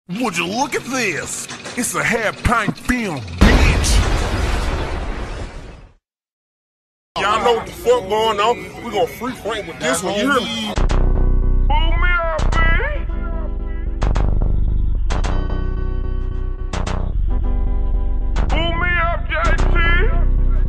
Would you look at this? It's a half-pint film, bitch. Y'all know what the fuck going on. We gonna free frame with this one. You hear me? Pull me up, man. Pull me up, JT.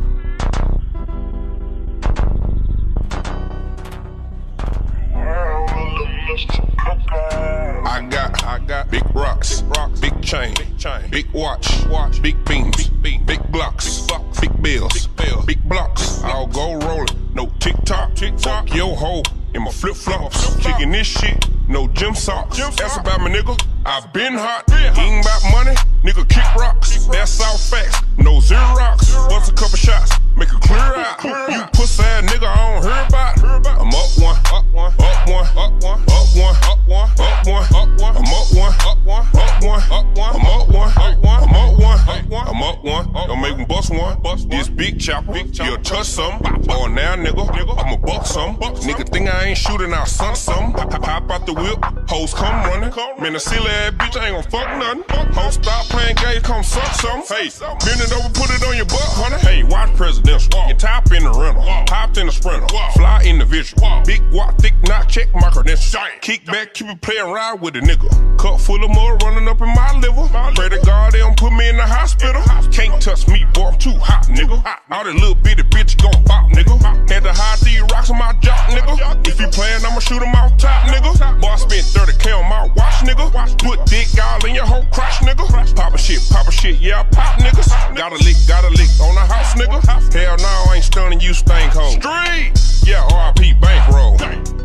I got big rocks, big chain, big watch, big beams, big blocks, big bills, big blocks. I'll go rollin', no TikTok, fuck your hoe in my flip flops, kicking this shit, no gym socks. That's about my nigga. I been hot, ain't about money, nigga kick rocks. That's all facts, no Xerox. Bust a couple shots, make it clear out. You pussy ass nigga, I don't hear about. I'm up one, up one, up one, up one, up one, up one, up one, up one. I'm up one, up one, up one, up one. I'm up one, up one, I'm up one, up one. I'm up one. Don't make me bust one. This big chopper, you'll touch some. Or now, nigga, I'ma buck some. Nigga think I ain't shooting out some. Hop out the whip, hoes come running. Man, a silly ass bitch, I ain't gon' fuck nothing. Hoes stop playing games, come suck some. Hey, bend it over, put it on your butt, honey. Hey, watch presidential. Get top in the rental, hopped in the sprinter, fly individual. Big walk, thick knot, check my credentials. Kick back, keep it playing, ride with a nigga. Cup full of mud running up in my liver. Pray to God they don't put me in the hospital. Can't touch me, boy, I'm too hot, nigga. All that little bitty bitch gon' pop, nigga. Had to hide these rocks on my jock, nigga. If you playin', I'ma shoot him off top, nigga. Boy, I spent 30K on my watch, nigga. Put dick all in your whole crotch, nigga. Papa shit, yeah, I pop, niggas. Got a lick on the house, nigga. Hell no, I ain't stunning you, stank hole. Street, yeah, RIP bankroll.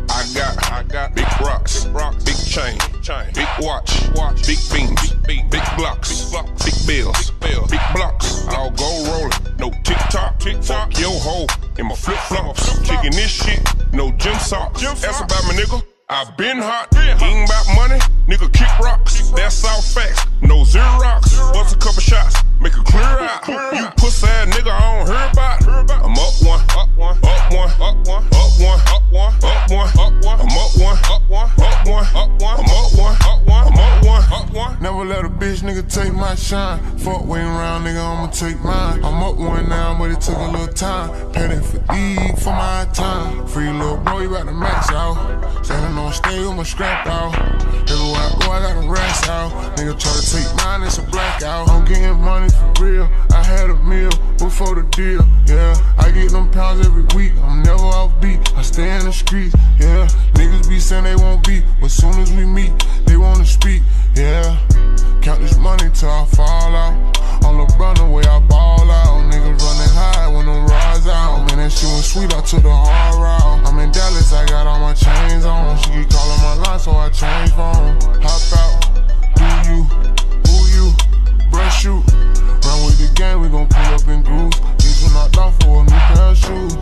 I got big rocks, big chain, big watch, big beams, big blocks, big bills, big blocks. I'll go rollin', no TikTok, fuck your hoe in my flip flops, kicking this shit, no gym socks. That's about my nigga. I been hot, ain't about money, nigga kick rocks. That's all facts, no Xerox. Bust a couple shots, make it clear out. You pussy ass nigga, I don't hear about. I'm up one, up one, up one, up one, up one, up one, up one, up one. I'm up one, up one, up one, up one. I'm up one, up one, I'm up one, up one. Never let a bitch nigga take my shine. Fuck waiting around, nigga, I'ma take mine. I'm up one now, but it took a little time. Petting fatigue for my time. Free little bro, you about to max out. Standing on stage with my scrap out. Everywhere I go, I got a racks out. Nigga try to take mine, it's a blackout. I'm getting money for real. I had a meal before the deal. Yeah, I get them pounds every week. I'm never off beat. I stay in the streets. Yeah, niggas be saying they won't beat, but soon as we meet, they wanna speak. Yeah, count this money till I fall out. On LeBron the way I ball out. Niggas running high when them rides out. Man, that shit was sweet, I took the hard route. I'm in Dallas, I got all my chains on. She keep calling my line, so I change phone. Hop out, do you, who you, brush shoot. Run with the gang, we gon' pull up in grooves. These were knocked off for a new pair of shoes.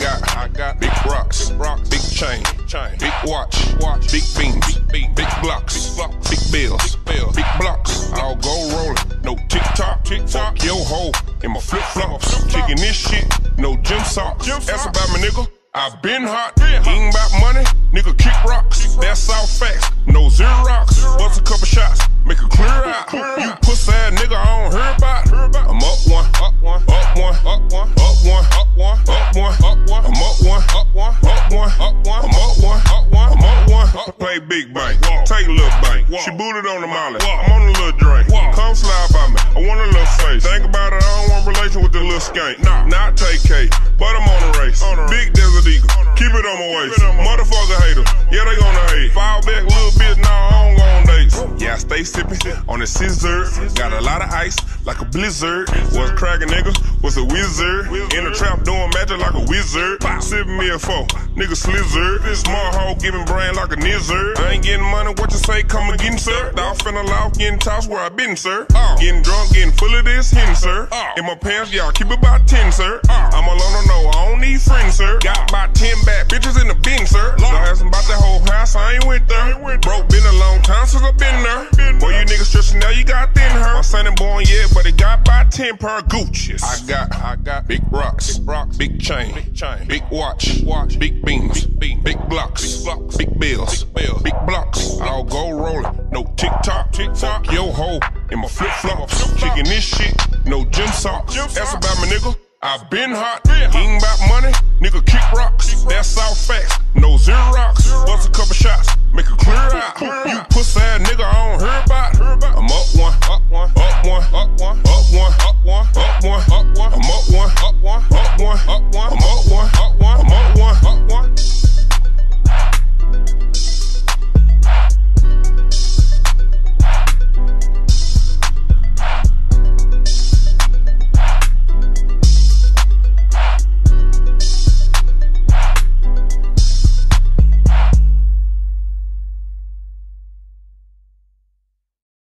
I got big rocks, big chain, big watch, big beams, big blocks, big bills, big blocks. I'll go rollin', no TikTok, fuck your hoe in my flip flops, kicking this shit, no gym socks. That's about my nigga. I been hot, ain't about money, nigga kick rocks. That's all facts, no Xerox. Bust a couple shots, make it clear out. You pussy ass nigga, I don't hear about. I'm up one, up one, up one, up one, up one, up one, up one, up one. I'm up one, up one, up one, up one. I'm up one, up one, I'm up one. Play big bank, take a little bank. She booted on the molly, I'm on a little drink. Come slide by me, I want a little face. Think about it, I don't want relation with the little skank. Not take K, but I'm on a race. Big desert eagle, keep it on my waist. Motherfucker haters, yeah they gonna hate. Fall back a little bit, nah I don't go on dates. Yeah I stay sippin' on the scissor. Got a lot of ice, like a blizzard. Was crackin' niggas, was a wizard. In the trap doing magic like a wizard. Sippin' me a foe, nigga slizzard. Small hoe giving brain like a nizzard. I ain't getting money, what you say, come again, sir. Off in the loft, getting tossed where I been, sir. Getting drunk, getting full of this hen, sir. In my pants, y'all keep it about 10, sir. I'm alone, no, I don't need friends, sir. Got about 10 bad bitches in the bin, sir. Don't ask about that whole house, I ain't went there. Broke been a long time since I been there. Boy, you niggas stressing now, you got thin her. My son ain't born yet, but it got about 10 per Gucci's. I got big rocks, big chain, big watch, big beams, big blocks, big bills, big blocks. I'll go rollin', no TikTok, hoe in my flip-flops. Kicking this shit, no gym socks. Ask about my nigga, I been hot. He ain't about money, nigga kick rocks. That's all fact.